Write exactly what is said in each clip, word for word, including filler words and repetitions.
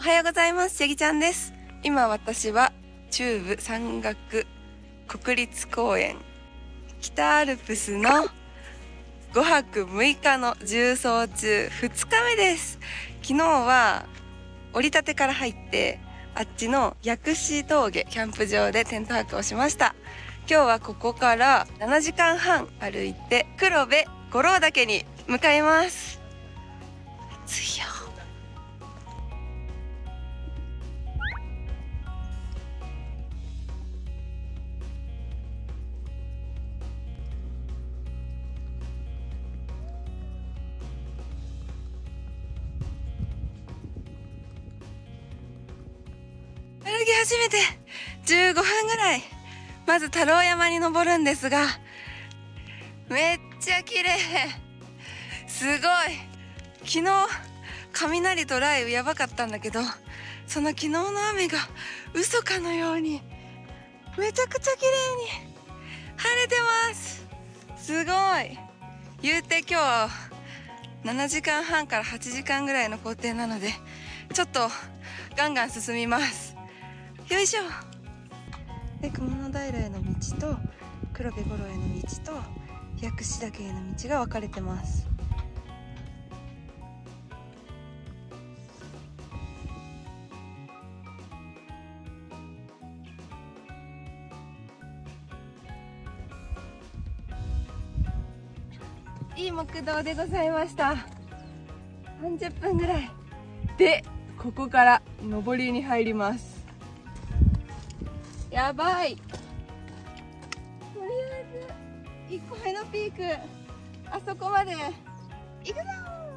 おはようございます。ヤギちゃんです。今私は中部山岳国立公園北アルプスのごはくむいかの縦走中ふつかめです。昨日は降り立てから入ってあっちの薬師峠キャンプ場でテント泊をしました。今日はここからななじかんはん歩いて黒部五郎岳に向かいます。暑いよ。歩き始めてじゅうごふんぐらい、まず太郎山に登るんですが、めっちゃ綺麗。すごい。昨日雷と雷雨やばかったんだけど、その昨日の雨が嘘かのようにめちゃくちゃ綺麗に晴れてます。すごい。言うて今日ななじかんはんからはちじかんぐらいの行程なので、ちょっとガンガン進みます。よいしょ。で、熊野平への道と黒部五郎への道と薬師岳への道が分かれてます。いい木道でございました。さんじゅっぷんぐらいでここから上りに入ります。やばい。とりあえずいっこめのピーク、あそこまで行くぞ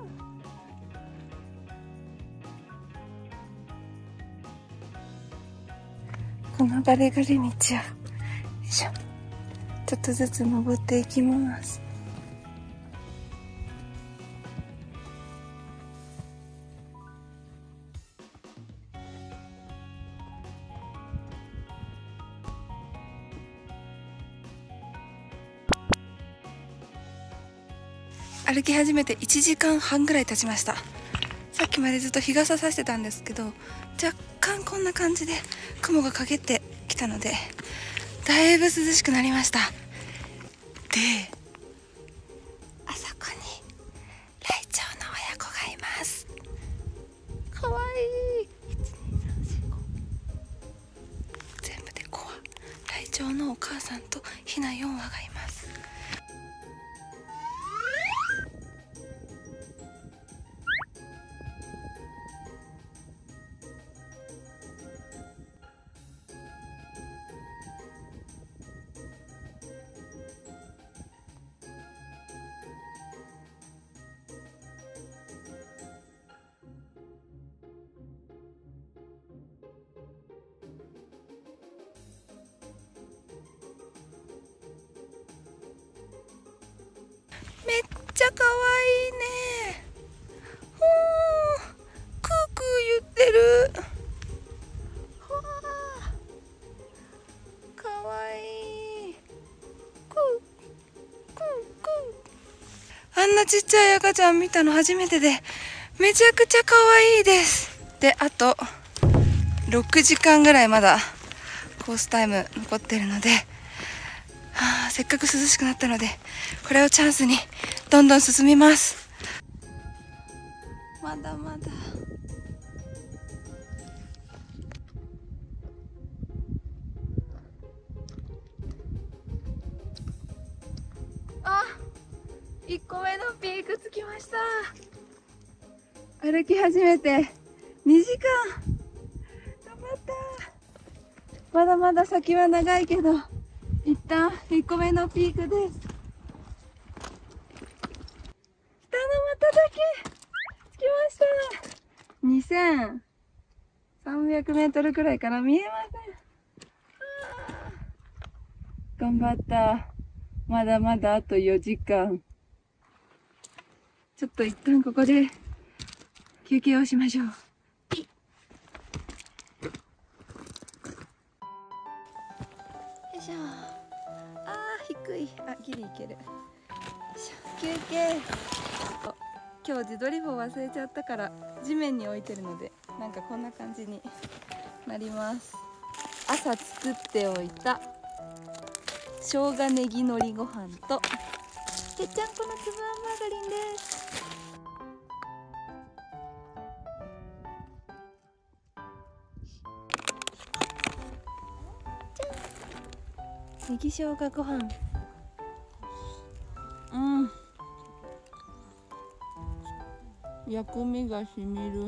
ー。このガレガレ道をよいしょ、ちょっとずつ登っていきます。歩き始めていちじかんはんぐらい経ちました。さっきまでずっと日傘さしてたんですけど、若干こんな感じで雲が陰ってきたのでだいぶ涼しくなりました。で、あそこにライチョウの親子がいます。かわいい。全部でごわ。ライチョウのお母さんとヒナよんわがいます。めっちゃかわいいね。ほー、クークー言ってる。ほー、かわいい。クークークー。あんなちっちゃい赤ちゃん見たの初めてで、めちゃくちゃかわいいです。で、あとろくじかんぐらいまだコースタイム残ってるので、はあ、せっかく涼しくなったのでこれをチャンスにどんどん進みます。まだまだ。あ、いっこめのピークつきました。歩き始めてにじかん。頑張った。まだまだ先は長いけど、一旦いっこめのピークです。下の股だけ着きました。にせんさんびゃくメートルくらいから見えません。頑張った。まだまだあとよじかん。ちょっと一旦ここで休憩をしましょう。よいしょ。あー、低い。あ、ギリいける。よいしょ、休憩。今日自撮り棒忘れちゃったから地面に置いてるのでなんかこんな感じになります。朝作っておいた生姜ネギのりご飯とぺっちゃんこの粒あんマーガリンです。ネギ生姜ご飯、うん、薬味がしみる。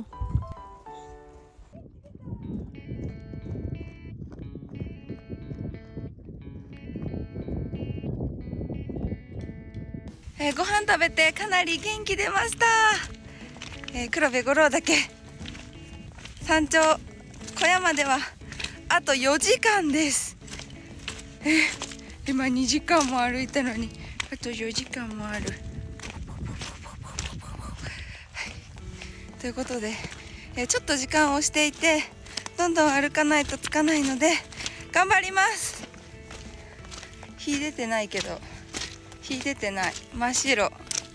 えー、ご飯食べてかなり元気出ました。えー、黒部五郎岳山頂小山ではあとよじかんです。えー、今にじかんも歩いたのにあとよじかんもある、はい、ということで、えー、ちょっと時間をしていてどんどん歩かないとつかないので頑張ります。日出てないけど、日出てない、真っ白。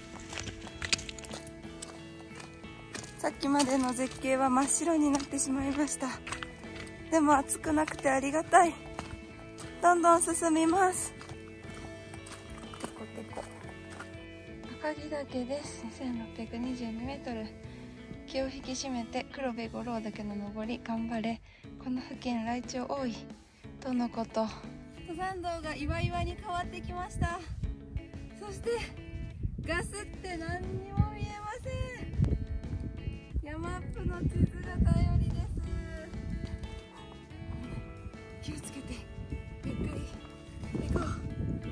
さっきまでの絶景は真っ白になってしまいました。でも暑くなくてありがたい。どんどん進みます。テコテコ赤城岳です。にせんろっぴゃくにじゅうにメートル。気を引き締めて黒部五郎岳の登り頑張れ。この付近ライチョウ多いとのこと。登山道が岩々に変わってきました。そしてガスって何にも見えません。ヤマップの地図が頼りです。気をつけてゆっくり行こう。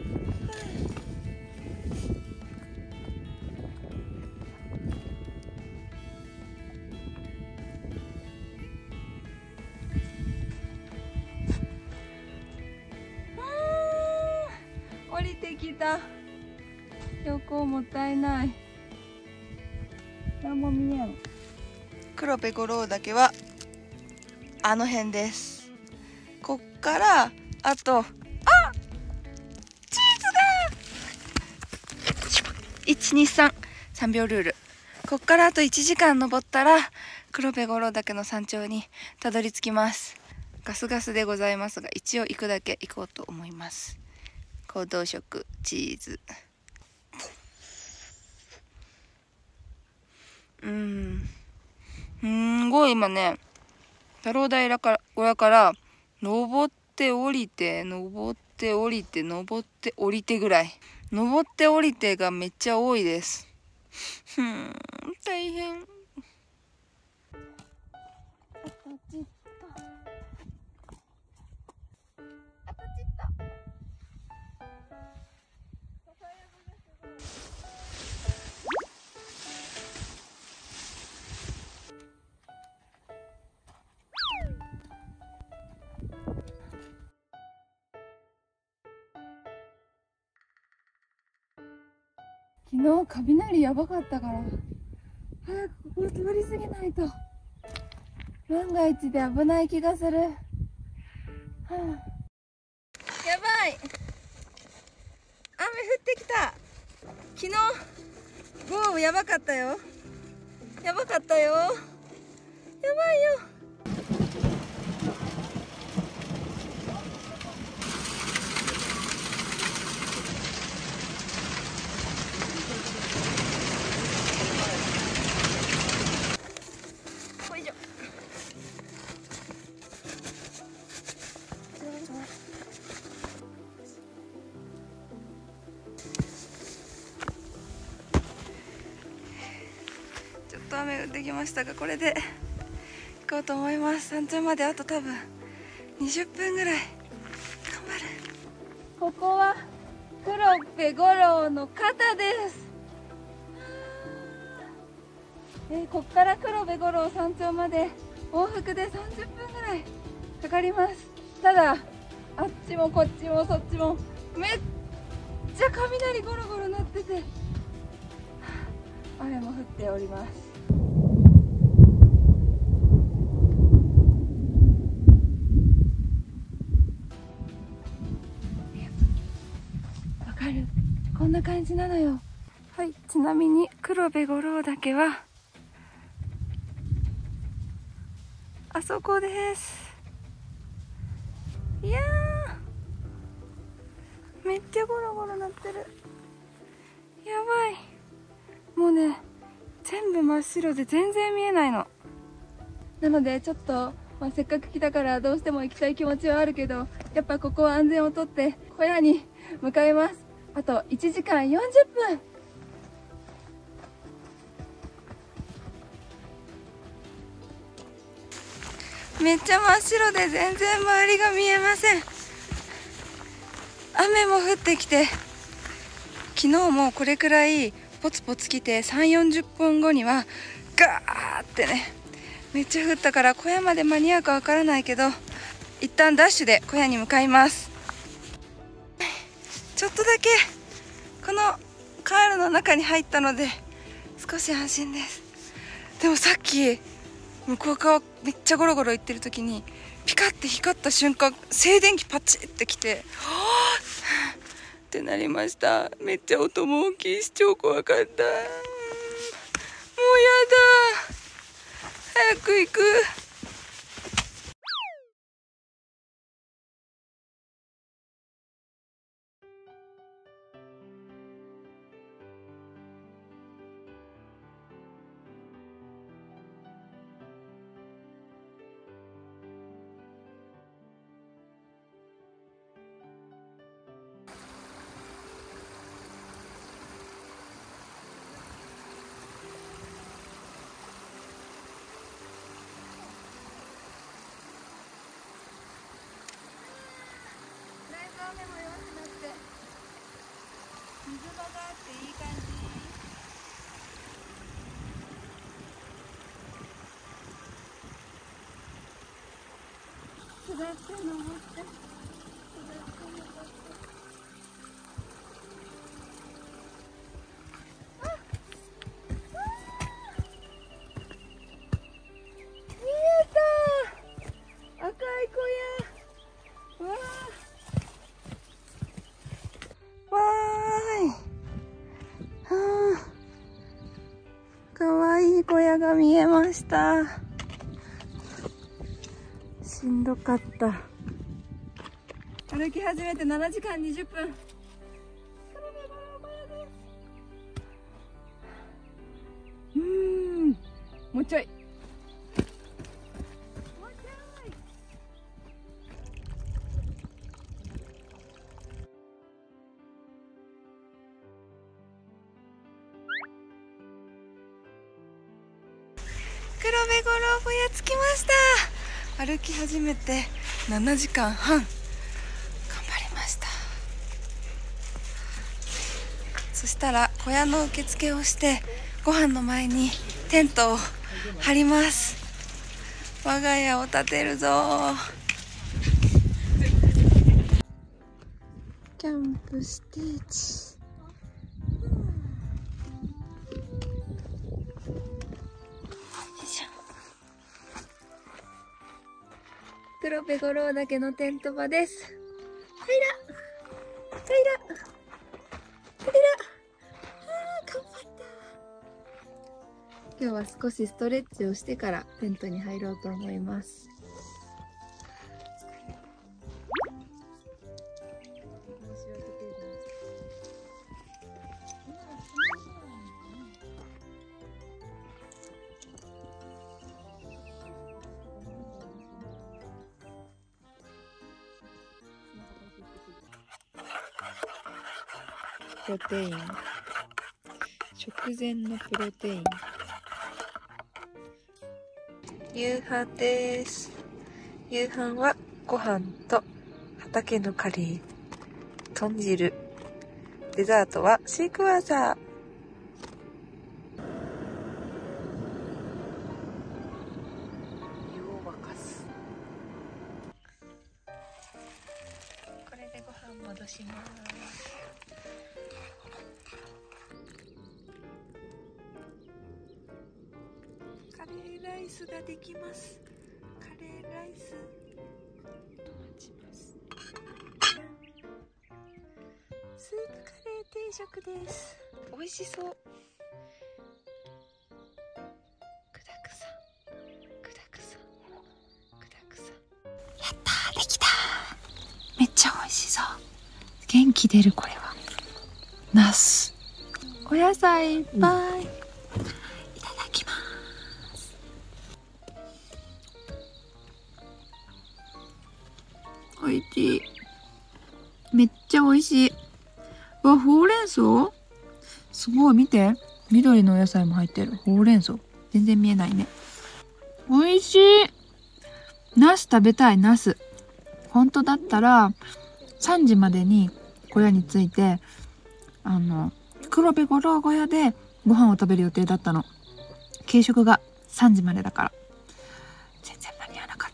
降りてきた。標高もったいない。何も見えん。黒部五郎岳はあの辺です。こっからあとあチーズがいちにさん さんびょうルール。こっからあといちじかん登ったら黒部五郎岳の山頂にたどり着きます。ガスガスでございますが一応行くだけ行こうと思います。行動食チーズ、うんすんごい今ね、太郎平から小屋から登って降りて登って降りて登って降りてぐらい、登って降りてがめっちゃ多いです。ふん大変。昨日雷やばかったから早くここを通り過ぎないと万が一で危ない気がする、はあ、やばい、雨降ってきた。昨日豪雨やばかったよ、やばかったよ、やばいよ。ちょっと雨降ってきましたがこれで行こうと思います。山頂まであと多分にじゅっぷんぐらい。頑張る。ここは黒部五郎の肩です。えー、ここから黒部五郎山頂まで往復でさんじゅっぷんぐらいかかります。ただあっちもこっちもそっちもめっちゃ雷ゴロゴロ鳴ってて、雨も降っております。わかる？こんな感じなのよ。はい、ちなみに黒部五郎岳はあそこです。いやー、めっちゃゴロゴロなってる。やばい。もうね、全部真っ白で全然見えないの。なのでちょっと、まあ、せっかく来たからどうしても行きたい気持ちはあるけど、やっぱここは安全をとって小屋に向かいます。あといちじかんよんじゅっぷん。めっちゃ真っ白で全然周りが見えません。雨も降ってきて、昨日もこれくらいポツポツ来てさんじゅうよんじゅっぷんごにはガーってね、めっちゃ降ったから小屋まで間に合うかわからないけど、一旦ダッシュで小屋に向かいます。ちょっとだけこのカールの中に入ったので少し安心です。でもさっき向こう側めっちゃゴロゴロ行ってる時にピカって光った瞬間、静電気パチってきて、はぁってなりました。めっちゃ音も大きいし超怖かった。もうやだ、早く行く。雨も弱くなって水場があっていい感じ。下って登って下って登ってあっ、見えた、赤い小屋。わーわーい、はあ、かわいい小屋が見えました。しんどかった。歩き始めてななじかんにじゅっぷん。うーん、もうちょい。黒部五郎小屋着きました。歩き始めてななじかんはん、頑張りました。そしたら小屋の受付をしてご飯の前にテントを張ります。我が家を建てるぞ。キャンプステージ。黒部五郎岳のテント場です。はいらはいらはいら、あー頑張った。今日は少しストレッチをしてからテントに入ろうと思います。プロテイン、食前のプロテイン。夕飯です。夕飯はご飯と畑のカレー、豚汁、デザートはシークワーサー。湯を沸かす。これでご飯戻します。カレーライスができます。カレーライスと待ちます。スープカレー定食です。美味しそう。具だくさん具だくさん。 元気出る。これはナス、お野菜いっぱい、うん、いただきます。おいしい、めっちゃおいしい。うわ、ほうれん草すごい、見て、緑のお野菜も入ってる。ほうれん草全然見えないね。おいしい。ナス食べたい。ナス本当だったらさんじまでに小屋に着いて、あの黒部五郎小屋でご飯を食べる予定だったの。軽食がさんじまでだから全然間に合わなかった。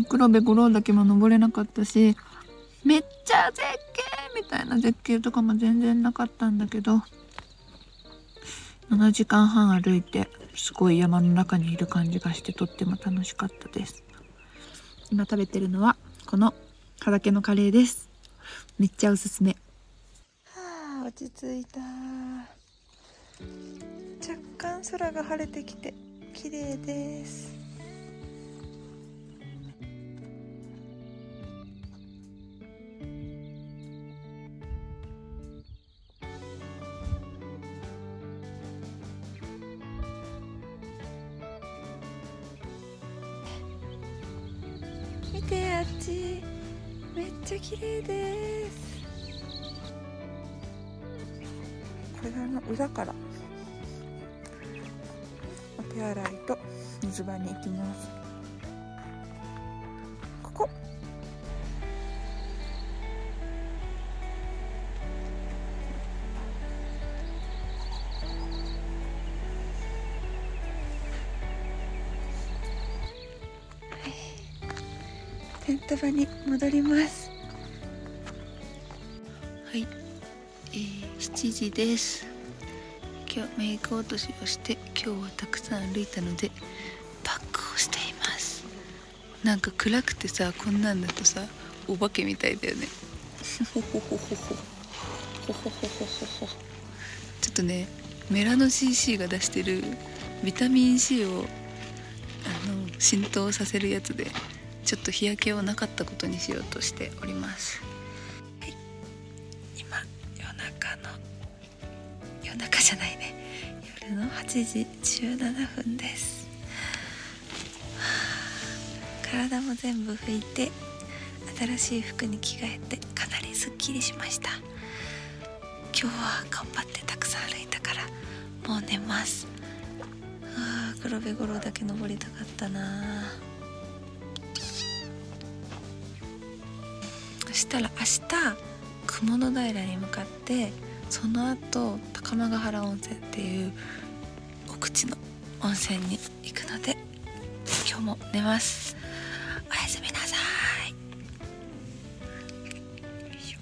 黒部五郎だけも登れなかったし、めっちゃ絶景みたいな絶景とかも全然なかったんだけど、ななじかんはん歩いてすごい山の中にいる感じがして、とっても楽しかったです。今食べてるのはこの畑のカレーです。めっちゃおすすめ。はあ、落ち着いた。若干空が晴れてきて綺麗です。見て、あっちめっちゃ綺麗です。これの裏からお手洗いと水場に行きます。ここテント場に戻ります。はい、えー、しちじです。今日メイク落としをして今日はたくさん歩いたのでパックをしています。なんか暗くてさ、こんなんだとさお化けみたいだよね。ほほほほほほほほほほ。ちょっとね、メラノ シーシー が出してるビタミン C をあの浸透させるやつで、ちょっと日焼けをなかったことにしようとしております。はい、今夜中の夜中じゃないね夜のはちじじゅうななふんです。体も全部拭いて新しい服に着替えてかなりすっきりしました。今日は頑張ってたくさん歩いたからもう寝ます。あー、黒部五郎だけ登りたかったな。そしたら明日雲の平に向かって、その後高間ヶ原温泉っていう奥地の温泉に行くので今日も寝ます。おやすみなさい。よいしょ。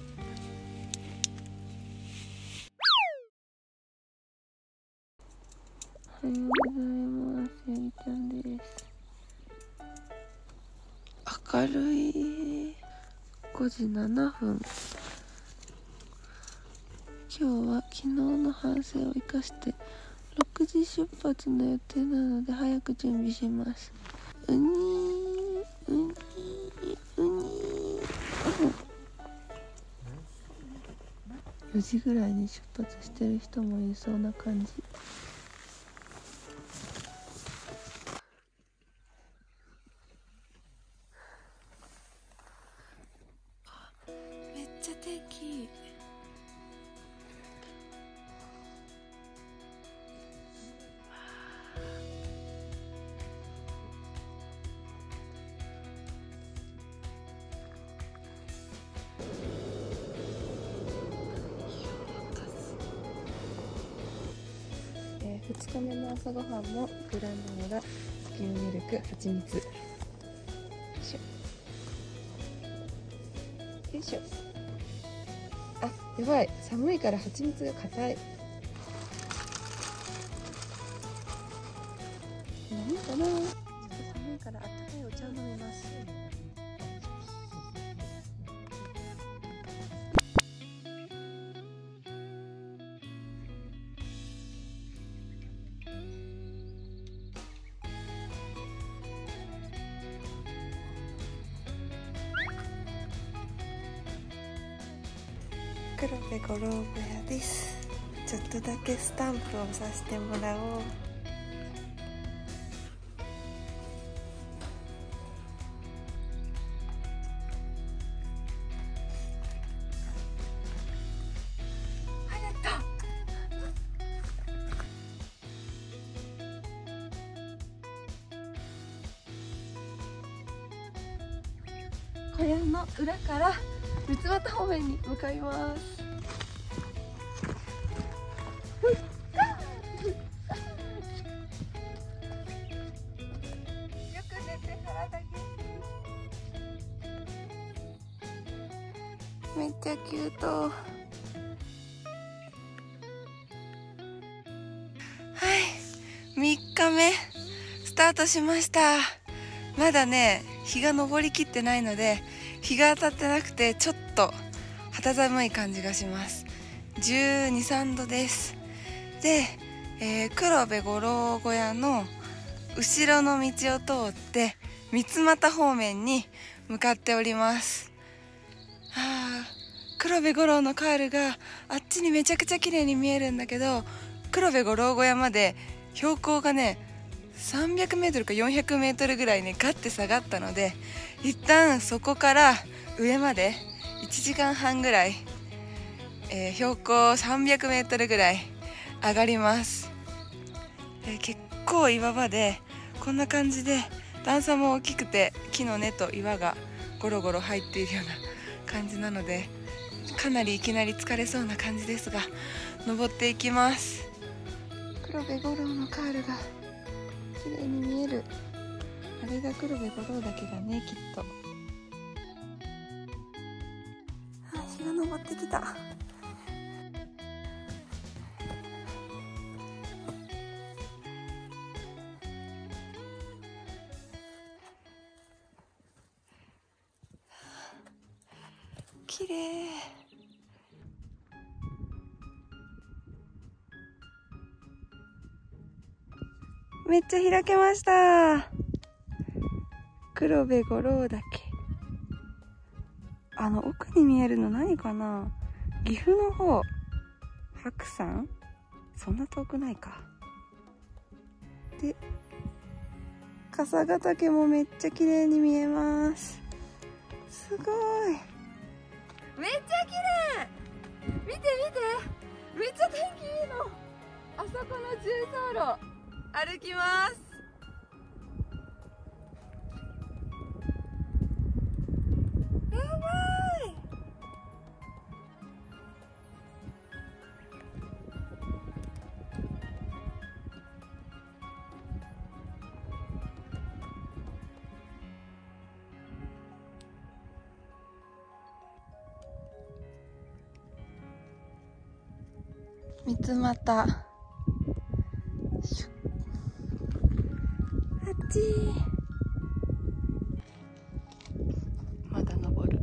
おはようございます。やりちゃんです。明るい。ごじななふん。今日は昨日の反省を生かしてろくじ出発の予定なので早く準備します。うにーうにーうにーよじぐらいに出発してる人もいそうな感じ。めっちゃ天気いい。ふつかめの朝ごはんもグラノーラ、スキムミルク、蜂蜜。よいしょよいしょ。あ、やばい、寒いから蜂蜜が硬い。飲むかな。ちょっと寒いからあったかいお茶を飲みます。 黒部五郎小屋です。ちょっとだけスタンプをさせてもらおう。小屋の裏から三俣方面に向かいます。よく寝て体元気。めっちゃキュート。はい、みっかめスタートしました。まだね日が昇りきってないので、日が当たってなくてちょっと肌寒い感じがします。じゅうに、さんどです。で、えー、黒部五郎小屋の後ろの道を通って三俣方面に向かっております。はあ、黒部五郎のカールがあっちにめちゃくちゃ綺麗に見えるんだけど、黒部五郎小屋まで標高がねさんびゃくメートルかよんひゃくメートルぐらいねガッて下がったので、一旦そこから上までいちじかんはんぐらい、えー、標高さんびゃくメートルぐらい上がります。えー、結構岩場でこんな感じで段差も大きくて木の根と岩がゴロゴロ入っているような感じなので、かなりいきなり疲れそうな感じですが登っていきます。黒部五郎のカールが綺麗に見える。あれが黒部五郎岳だね、きっと。あ、日が昇ってきた。綺麗。めっちゃ開けました。黒部五郎岳。あの奥に見えるの何かな、岐阜の方、白山、そんな遠くないか。で笠ヶ岳もめっちゃ綺麗に見えます。すごい、めっちゃ綺麗。見て見て、めっちゃ天気いいの。あそこの重走路歩きます。やばい。三俣、あっちまだ登る。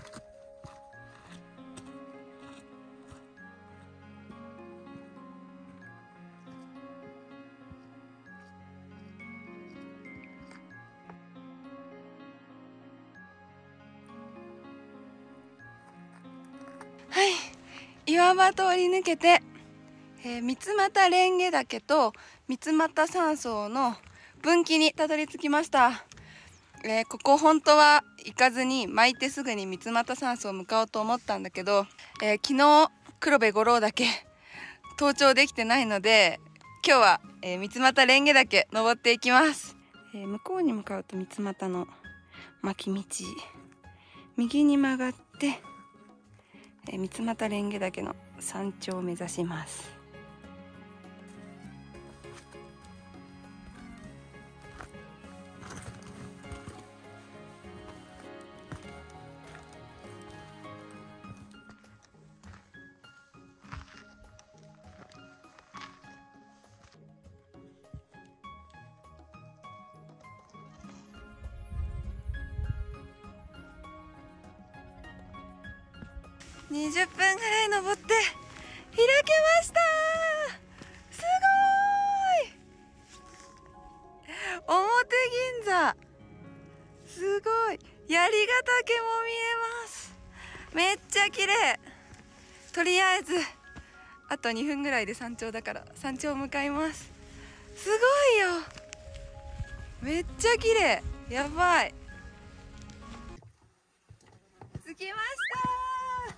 はい、岩場通り抜けて、えー、三俣蓮華岳と三俣山荘の分岐にたどり着きました。えー、ここ本当は行かずに巻いてすぐに三俣山荘向かおうと思ったんだけど、えー、昨日黒部五郎岳登頂できてないので、今日は、えー、三俣蓮華岳登っていきます。えー、向こうに向かうと三俣の巻き道、右に曲がって、えー、三俣蓮華岳の山頂を目指します。にじゅっぷんぐらい登って開けました。すごーい、表銀座、すごい、槍ヶ岳も見えます。めっちゃ綺麗。 とりあえずあとにふんぐらいで山頂だから山頂向かいます。すごいよ、めっちゃ綺麗、やばい。着きました。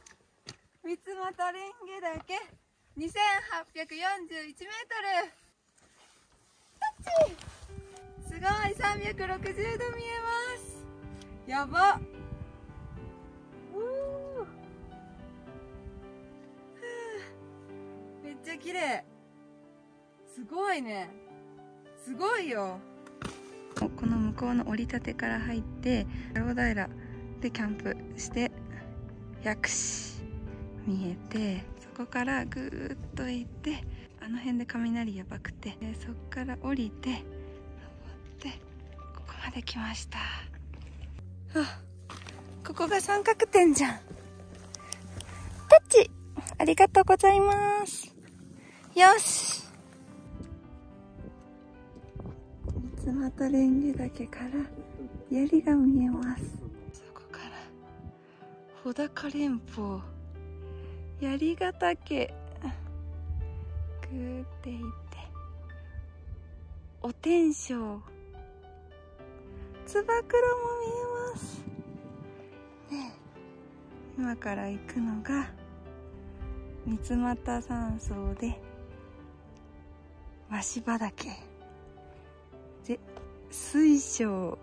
三俣蓮華岳にせんはっぴゃくよんじゅういちメートル。タッチ、すごい、さんびゃくろくじゅうど見えます。やばっ。うーめっちゃ綺麗、すごいね、すごいよ。この向こうの折り立てから入って太郎平でキャンプして薬師見えて、そこからぐーっと行ってあの辺で雷やばくて、でそこから降りて登ってここまで来ました。あ、ここが三角点じゃん。タッチありがとうございます。よし、三俣蓮華岳から槍が見えます。そこから穂高連峰、槍ヶ岳ぐーって行ってお天正、つば九郎も見えますね。今から行くのが三俣山荘で鷲羽岳で水晶、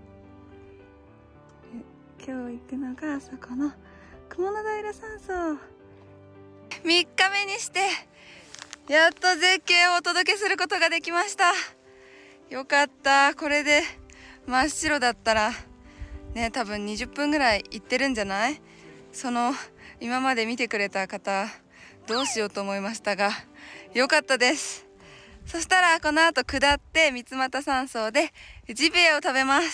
今日行くのがあそこの雲の平山荘。みっかめにしてやっと絶景をお届けすることができました。よかった。これで真っ白だったらね、多分にじゅっぷんぐらい行ってるんじゃない？その今まで見てくれた方どうしようと思いましたが、よかったです。そしたらこの後下って三俣山荘でジビエを食べます。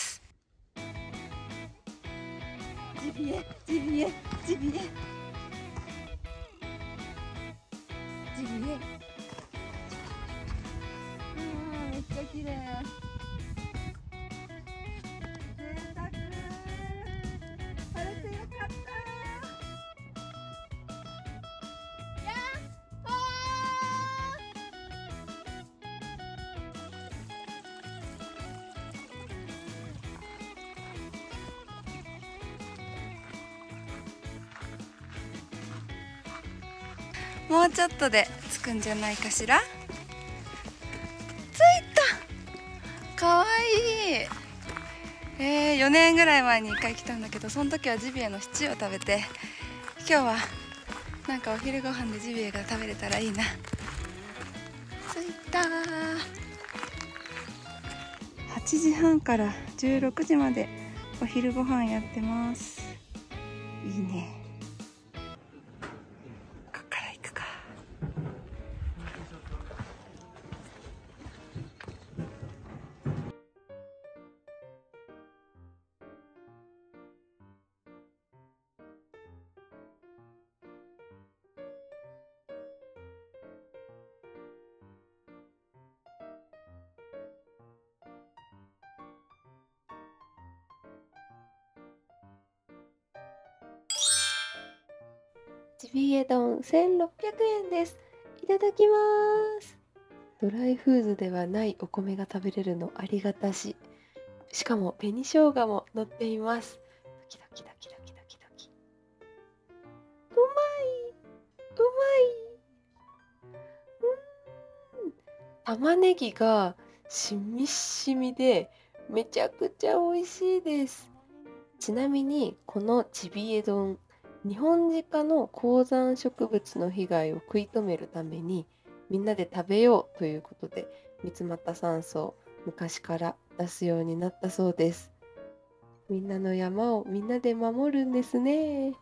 ジビエジビエジビエジビエ、うん、めっちゃ綺麗。贅沢、晴れてよかった。もうちょっとで着くんじゃないかしら。着いた、かわいい。えー、よねんぐらい前にいっかい来たんだけど、その時はジビエのシチューを食べて、今日はなんかお昼ご飯でジビエが食べれたらいいな。着いたー。はちじはんからじゅうろくじまでお昼ご飯やってます。いいね。 ジビエ丼せんろっぴゃくえんです。いただきます。ドライフーズではないお米が食べれるのありがたし、しかも紅生姜も乗っています。ドキドキドキドキドキドキ。うまい、うまい。うーん、玉ねぎがしみしみでめちゃくちゃ美味しいです。ちなみにこのジビエ丼、ニホンジカの高山植物の被害を食い止めるためにみんなで食べようということで三俣山荘昔から出すようになったそうです。みんなの山をみんなで守るんですね。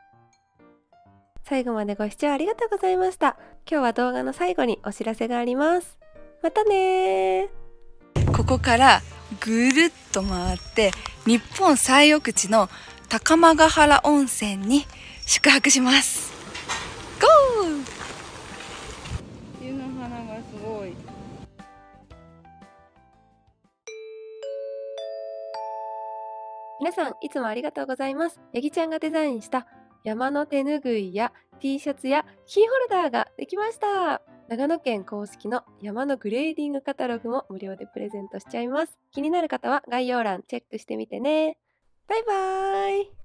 最後までご視聴ありがとうございました。今日は動画の最後にお知らせがあります。またねー。 ここからぐるっと回って日本最奥地の高間ヶ原温泉に宿泊します。ゴー！湯の花がすごい。 皆さんいつもありがとうございます。ヤギちゃんがデザインした山の手ぬぐいや T シャツやキーホルダーができました。長野県公式の山のグレーディングカタログも無料でプレゼントしちゃいます。気になる方は概要欄チェックしてみてね。バイバーイ。